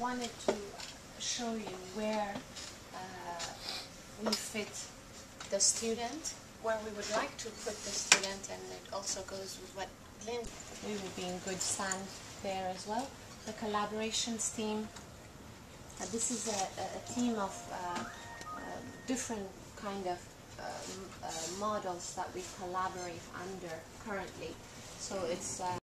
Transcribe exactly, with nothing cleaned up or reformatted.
wanted to show you where uh, we fit the student, where we would like to put the student, and it also goes with what Lynn, we would be in good stand there as well. The collaborations team, uh, this is a, a team of uh, uh, different kind of uh, uh, models that we collaborate under currently. So it's uh,